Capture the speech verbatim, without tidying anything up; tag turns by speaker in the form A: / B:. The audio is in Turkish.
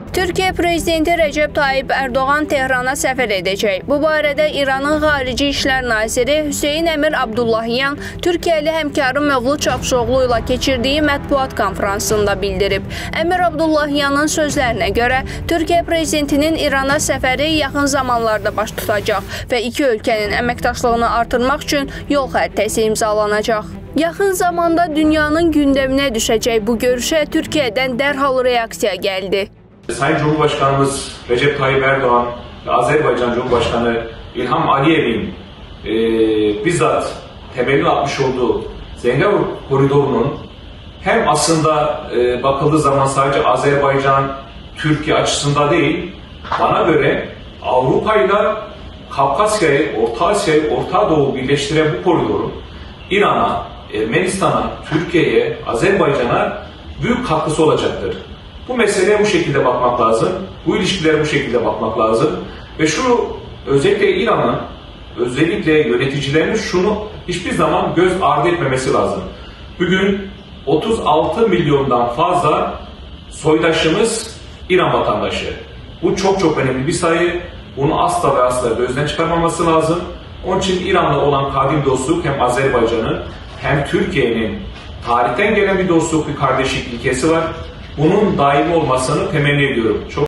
A: Türkiye Prezidenti Recep Tayyip Erdoğan Tehrana səfər edəcək. Bu barədə İranın Xarici İşlər Naziri Hüseyin Əmir Abdullahiyan Türkiyəli həmkarı Mövlud Çavuşoğlu ilə keçirdiyi mətbuat konfransında bildirib. Əmir Abdullahiyanın sözlərinə görə Türkiyə Prezidentinin İrana səfəri yaxın zamanlarda baş tutacaq və iki ölkənin əməkdaşlığını artırmaq üçün yol xəritəsi imzalanacaq. Yaxın zamanda dünyanın gündəminə düşəcək bu görüşə Türkiyədən dərhal reaksiya gəldi.
B: Sayın Cumhurbaşkanımız Recep Tayyip Erdoğan ve Azerbaycan Cumhurbaşkanı İlham Aliyev'in e, bizzat temelini atmış olduğu Zengezur koridorunun hem aslında e, bakıldığı zaman sadece Azerbaycan, Türkiye açısında değil, bana göre Avrupa ile Kafkasya'yı, Orta Asya'yı, Orta Doğu birleştiren bu koridorun İran'a, Ermenistan'a, Türkiye'ye, Azerbaycan'a büyük katkısı olacaktır. Bu meseleye bu şekilde bakmak lazım, bu ilişkilere bu şekilde bakmak lazım ve şu özellikle İran'ın, özellikle yöneticilerinin şunu hiçbir zaman göz ardı etmemesi lazım. Bugün otuz altı milyondan fazla soydaşımız İran vatandaşı. Bu çok çok önemli bir sayı. Bunu asla ve asla gözden çıkarmaması lazım. Onun için İran'la olan kadim dostluk hem Azerbaycan'ın hem Türkiye'nin tarihten gelen bir dostluk, bir kardeşlik ilkesi var. Bunun daimi olmasını temenni ediyorum. Çok